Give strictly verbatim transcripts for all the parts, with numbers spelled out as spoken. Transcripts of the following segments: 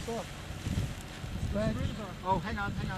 this off. Bag. Oh, hang on, hang on.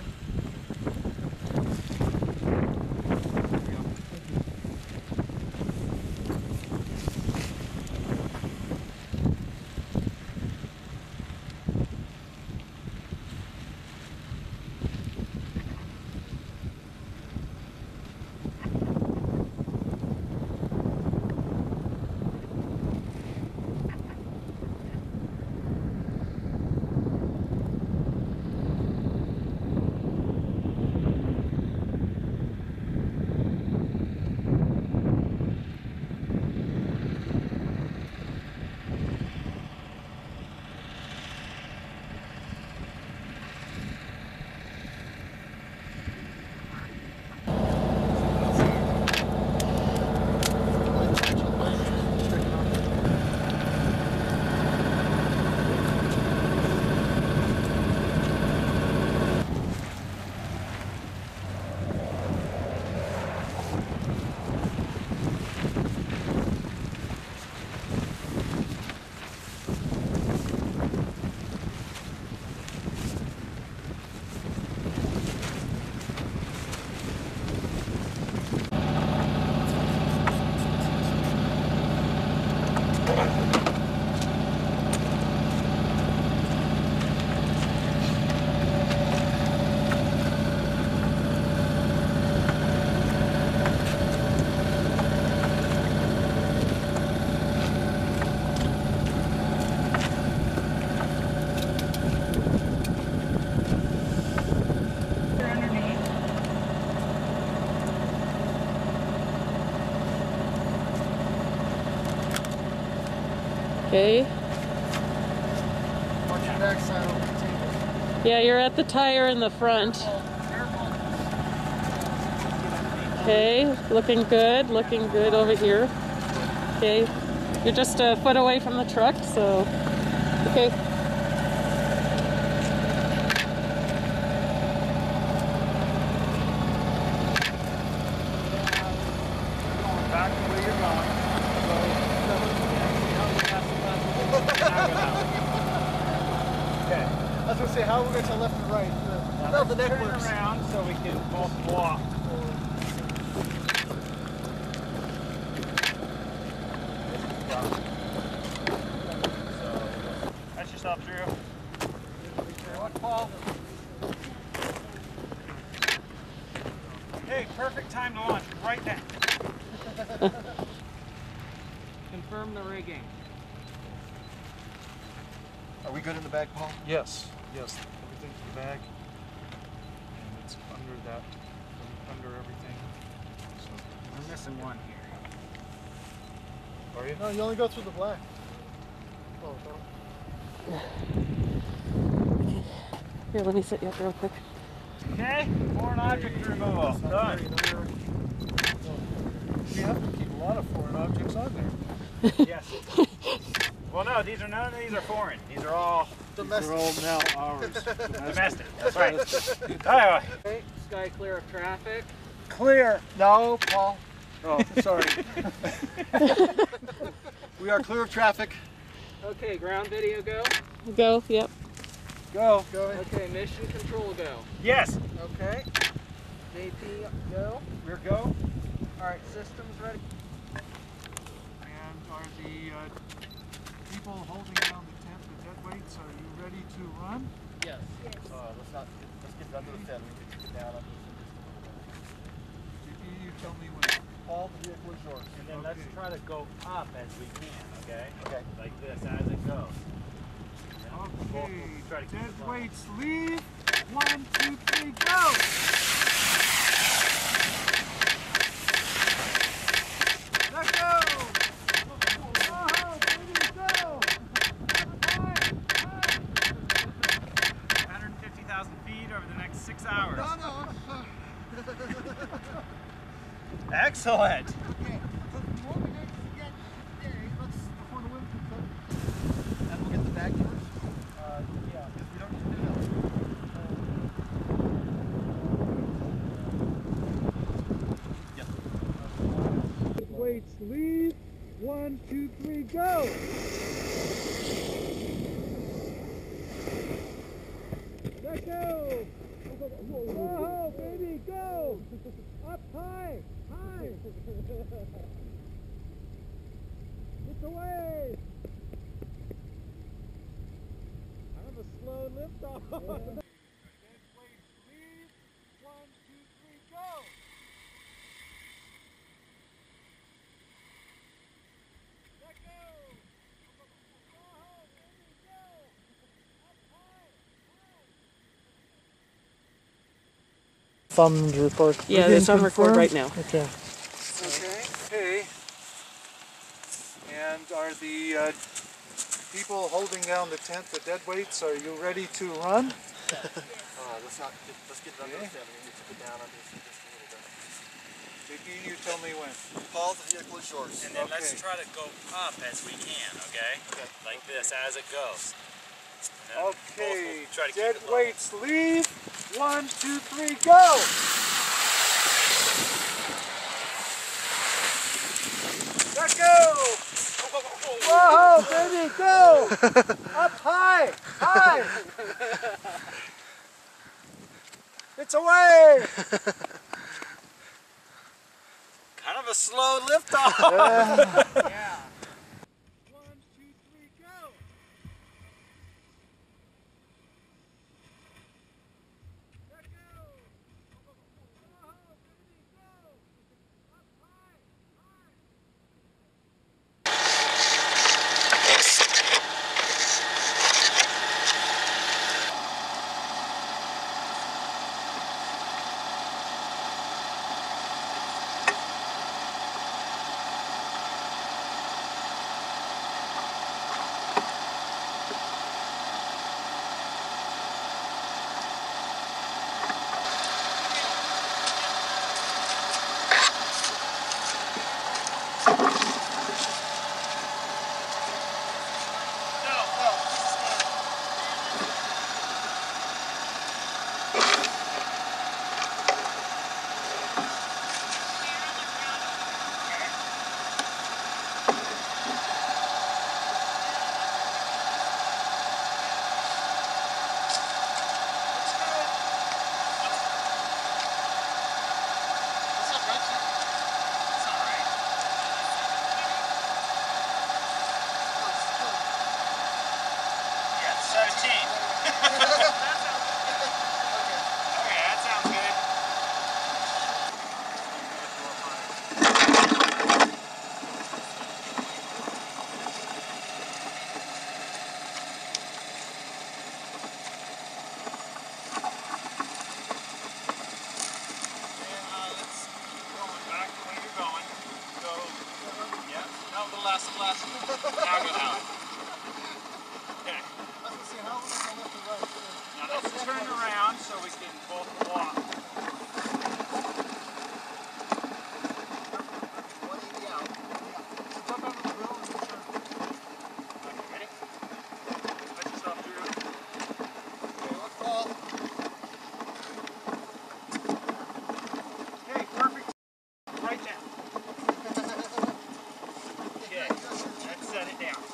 Okay. Watch your backside over the table. Yeah, you're at the tire in the front. Okay, looking good, looking good over here. Okay, you're just a foot away from the truck, so, okay. Back to where you're going. Okay. I was going to say, how are we going to left and right? Uh, no, the neck turn works. around so we can both walk. That's yourself, Drew. What, Paul? Hey, perfect time to launch right now. Confirm the rigging. Are we good in the bag, Paul? Yes, yes, everything's in the bag, and it's under that, under everything. So, We're missing one here. are you? No, you only go through the black. Oh, no. Here, let me set you up real quick. Okay, foreign object removal. Done. You have to keep a lot of foreign objects on there. Yes. Well, no, these are none of these are foreign. These are all Domestic. They're all now ours. domestic. That's right. Anyway, Okay, sky clear of traffic. clear. No, Paul. Oh, sorry. We are clear of traffic. Okay, ground video go. Go, yep. Go. Go ahead. Okay, mission control go. Yes. Okay. J P go. Rear go. Alright, systems ready. And are the uh, people holding down the tent, the dead weights, are you ready to run? Yes. Uh, let's not, let's get under the fin. We can get down under J P, you tell me when. Paul, the vehicle is yours. And then Okay. let's try to go up as we can, okay? Okay. Like this, as it goes. Okay, We'll- we'll try to keep dead it low. weights, leave. One, two, three, go! Let go! Whoa, baby, go! one hundred fifty thousand feet over the next six hours. No, no. Excellent. Okay, so before we get, okay, let's, before the wind picks up, and we'll get the bag first. Uh, yeah. Because we don't need to do that. Yes. Weights, leave. One, two, three, go! Up high! High! It's away! Kind of a slow lift off. Yeah. Dead weight, leave. One, two, three, go! Let go! Oh, there you go! Up high! High! Thumbed record. Yeah, it's on record right now. Okay. Okay. Okay. And are the uh, people holding down the tent the dead weights? Are you ready to run? Uh, let's not. Get, let's get it under the seven. We need to put down under the just a little bit. J P, you tell me when. Paul, the vehicle is yours. And then Okay. let's try to go up as we can, okay? Okay. Like this, as it goes. And then Okay. both will try to keep Dead it low. weights, leave. One, two, three, go! Let go! Whoa, baby, go! Up high! High! It's away! Kind of a slow lift off. Yeah. One, two, three, go! Let go! Whoa, baby, go! Up high! High! seventeen. Okay, that sounds good. And uh, let's keep going back the way you're going. Go. Yeah. No, the less, the less. Now go down. Okay. Now let's turn around so we can both walk. Okay, ready? Let yourself through. Okay, perfect. Right down. Okay, let's set it down.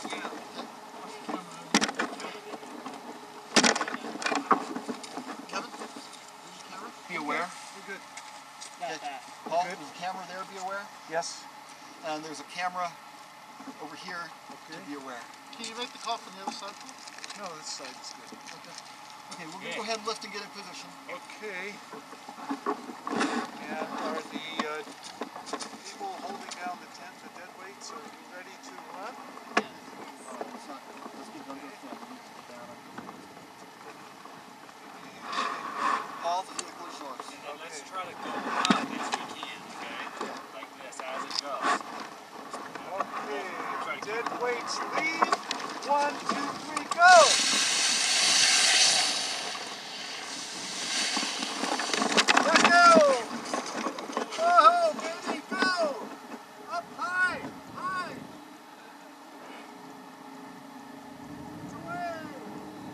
Be aware. You're good. Okay. Paul, there's a camera there, be aware. Yes. And there's a camera over here Okay. to be aware. Can you make the call from the other side, please? No, this side is good. Okay. Okay, we're going to Okay. go ahead and lift and get in position. Okay. And are the uh, people holding down the tent, the dead weights, are you ready to run? Alright, let's not, let's get it under the tent. We need to put down under. Paul, the vehicle is yours. And then let's Okay. try to go up as we can, okay? Like this, as it goes. Okay. Try to keep Dead weights, leave. One, two, three, go! Let go! Whoa, baby, go! Up high, high! It's away!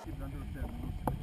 Keep it under a pin.